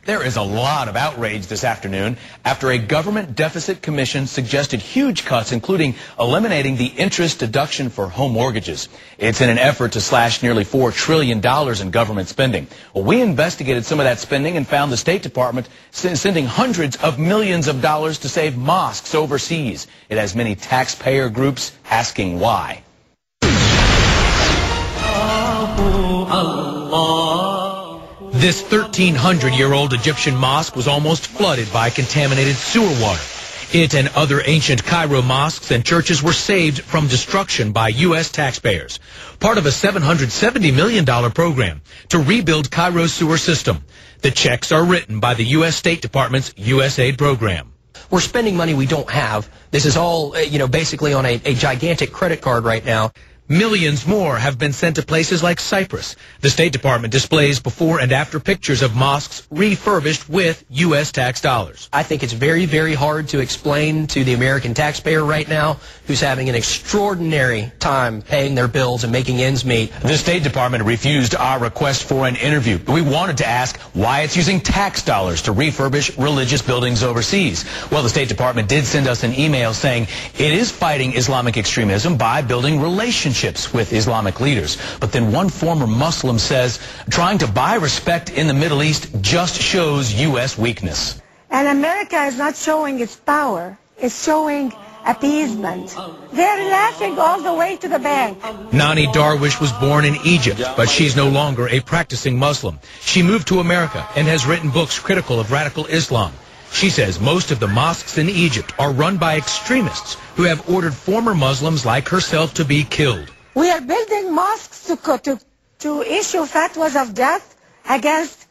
There is a lot of outrage this afternoon after a government deficit commission suggested huge cuts, including eliminating the interest deduction for home mortgages. It's in an effort to slash nearly $4 trillion in government spending. Well, we investigated some of that spending and found the State Department sending hundreds of millions of dollars to save mosques overseas. It has many taxpayer groups asking why. This 1,300-year-old Egyptian mosque was almost flooded by contaminated sewer water. It and other ancient Cairo mosques and churches were saved from destruction by U.S. taxpayers, part of a $770 million program to rebuild Cairo's sewer system. The checks are written by the U.S. State Department's USAID program. We're spending money we don't have. This is all, basically on a gigantic credit card right now. Millions more have been sent to places like Cyprus. The State Department displays before and after pictures of mosques refurbished with U.S. tax dollars. I think it's very, very hard to explain to the American taxpayer right now who's having an extraordinary time paying their bills and making ends meet. The State Department refused our request for an interview. We wanted to ask why it's using tax dollars to refurbish religious buildings overseas. Well, the State Department did send us an email saying it is fighting Islamic extremism by building relationships with Islamic leaders. But then one former Muslim says trying to buy respect in the Middle East just shows U.S. weakness. And America is not showing its power. It's showing appeasement. They're laughing all the way to the bank. Nani Darwish was born in Egypt, but she's no longer a practicing Muslim. She moved to America and has written books critical of radical Islam. She says most of the mosques in Egypt are run by extremists who have ordered former Muslims like herself to be killed. We are building mosques to issue fatwas of death against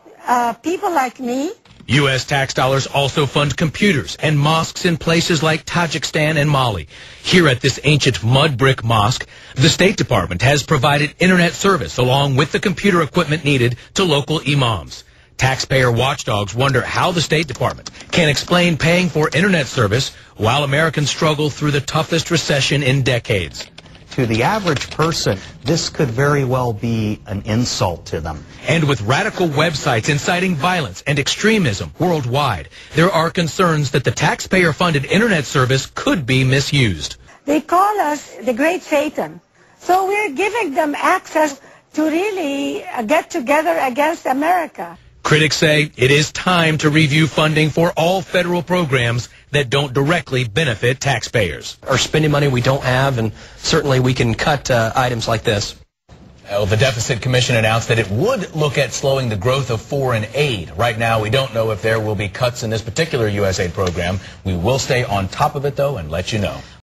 people like me. U.S. tax dollars also fund computers and mosques in places like Tajikistan and Mali. Here at this ancient mud brick mosque, the State Department has provided internet service along with the computer equipment needed to local imams. Taxpayer watchdogs wonder how the State Department can explain paying for internet service while Americans struggle through the toughest recession in decades. To the average person, this could very well be an insult to them. And with radical websites inciting violence and extremism worldwide, there are concerns that the taxpayer-funded internet service could be misused. They call us the Great Satan. So we're giving them access to really get together against America. Critics say it is time to review funding for all federal programs that don't directly benefit taxpayers. Or spending money we don't have, and certainly we can cut items like this. The Deficit Commission announced that it would look at slowing the growth of foreign aid. Right now, we don't know if there will be cuts in this particular USAID program. We will stay on top of it, though, and let you know.